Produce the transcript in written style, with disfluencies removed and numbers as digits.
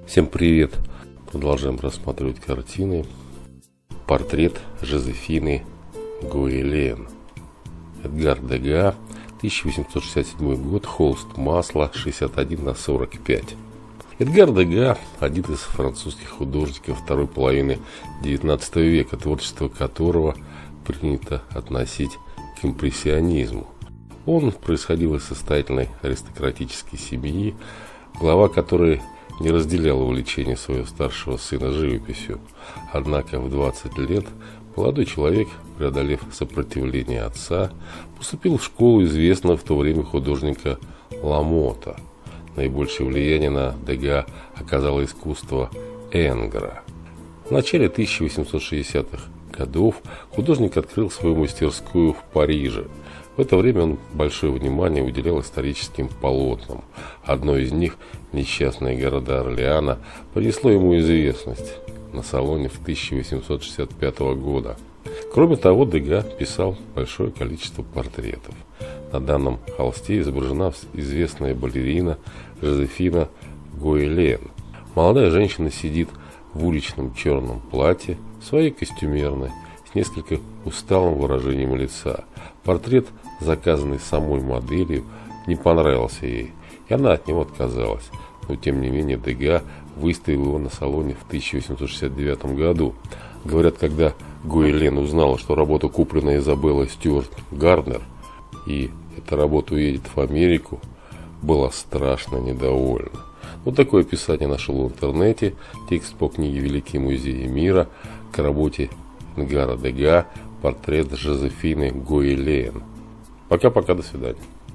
Всем привет! Продолжаем рассматривать картины. Портрет Жозефины Гуэлен. Эдгар Дега, 1867 год, холст масла 61/45. Эдгар Дега – один из французских художников второй половины XIX века, творчество которого принято относить к импрессионизму. Он происходил из состоятельной аристократической семьи, глава которой не разделял увлечение своего старшего сына живописью. Однако в 20 лет молодой человек, преодолев сопротивление отца, поступил в школу известного в то время художника Ламота. Наибольшее влияние на Дега оказало искусство Энгра. В начале 1860-х годов художник открыл свою мастерскую в Париже. В это время он большое внимание уделял историческим полотнам. Одно из них, несчастные города Орлеана, принесло ему известность на салоне в 1865 года. Кроме того, Дега писал большое количество портретов. На данном холсте изображена известная балерина Жозефина Гуэлен. Молодая женщина сидит в уличном черном платье, в своей костюмерной, с несколько усталым выражением лица. Портрет, заказанный самой моделью, не понравился ей, и она от него отказалась. Но тем не менее Дега выставил его на салоне в 1869 году. Говорят, когда Гуэлен узнала, что работа куплена Изабеллой Стюарт Гарднер, и эта работа уедет в Америку, была страшно недовольна. Вот такое описание нашел в интернете. Текст по книге «Великие музеи мира» к работе Эдгара Дега «Портрет Жозефины Гуэлен». Пока-пока, до свидания.